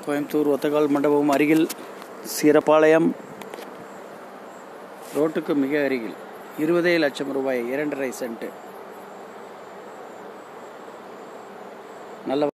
கோயம்புத்தூர் ஒத்தக்கால் மண்டபம் அருகில் சீரப்பாளையம் ரோட்டுக்கு மிக அருகில் 20 லட்சம் ரூபாய் 2.5 சென்ட் நல்ல